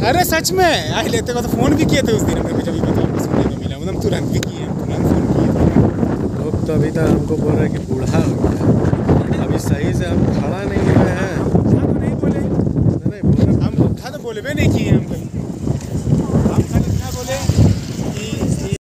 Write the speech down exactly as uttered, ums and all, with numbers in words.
अरे सच में आई लेते को तो फ़ोन भी किए थे उस दिन हमने, जब भी बताओ सुनने को मिला मतलब तुरंत भी किए, तुरंत फ़ोन किए। लोग तो अभी तक हमको बोल रहे हैं कि बूढ़ा हो गया, अभी सही से हम खड़ा नहीं हुए हैं। हम उठा तो नहीं बोले, नहीं बोले हम उठा तो बोले भी नहीं किए हम कहीं।